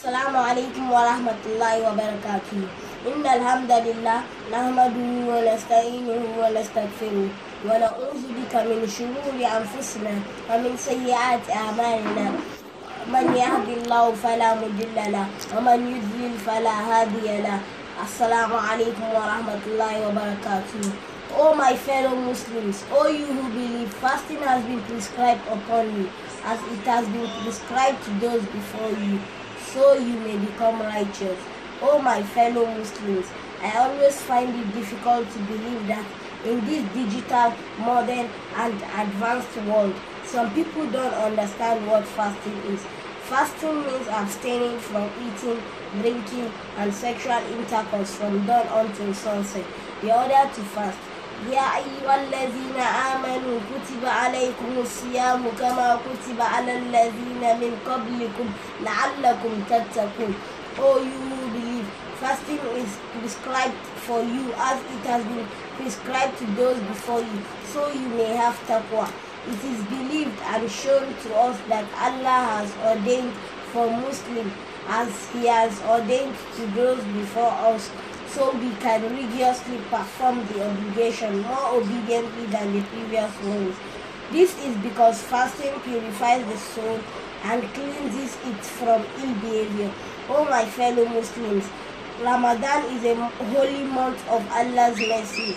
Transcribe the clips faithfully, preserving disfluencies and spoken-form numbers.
السلام عليكم ورحمة الله وبركاته. إن الحمد لله نحمده ونستعينه ونستغفره ونعوذ بك من شرور أنفسنا ومن سيئات أعمالنا. من يهد الله فلا مضل له ومن يضلل فلا هادي له. السلام عليكم ورحمة الله وبركاته. O my fellow Muslims, O you who believe, fasting has been prescribed upon you, as it has been prescribed to those before you, so you may become righteous. O my fellow Muslims, I always find it difficult to believe that in this digital, modern and advanced world, some people don't understand what fasting is. Fasting means abstaining from eating, drinking, and sexual intercourse from dawn until sunset, in order to fast. يا أيها الذين آمنوا كتب عليكم الصيام كما كتب على الذين من قبلكم لعلكم تتقون. O you who believe, fasting is prescribed for you as it has been prescribed to those before you, so you may have taqwa. It is believed and shown to us that Allah has ordained for Muslims as He has ordained to those before us, so we can rigorously perform the obligation more obediently than the previous ones. This is because fasting purifies the soul and cleanses it from ill behavior. O my fellow Muslims, Ramadan is a holy month of Allah's mercy,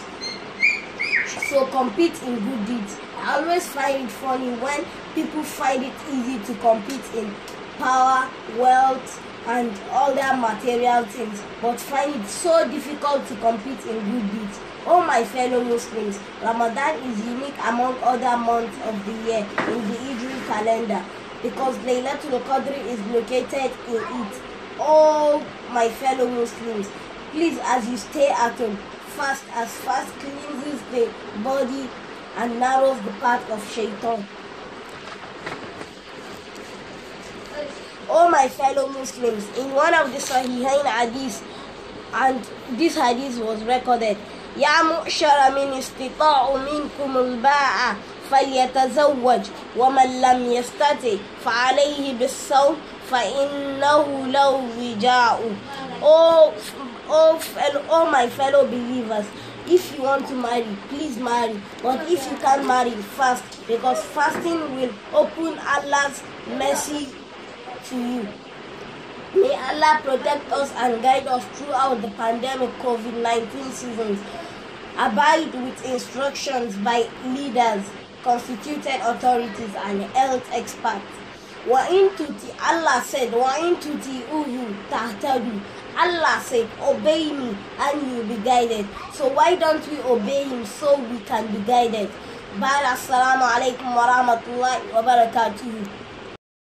so compete in good deeds. I always find it funny when people find it easy to compete in power, wealth, and other material things, but find it so difficult to compete in good deeds. Oh my fellow Muslims, Ramadan is unique among other months of the year in the Hijri calendar because Laylatul Qadr is located in it. Oh my fellow Muslims, please, as you stay at home, fast, as fast cleanses the body and narrows the path of shaitan. Oh my fellow Muslims, in one of the Sahihain hadith, and this hadith was recorded, يا معشر من استطاع منكم الباء فليتزوج ومن لم يستطع فعليه بالصوم فإنه له وجاء. Oh, oh, fellow, oh my fellow believers, if you want to marry, please marry, but if you can't marry, fast, because fasting will open Allah's mercy to you. May Allah protect us and guide us throughout the pandemic COVID nineteen seasons. Abide with instructions by leaders, constituted authorities, and health experts. Wa in tuti, Allah said, Wa in tuti uhu tahtadu. Allah said, obey me and you will be guided. So why don't we obey Him so we can be guided? Bye. Assalamu alaikum wa rahmatullahi wa barakatuhu.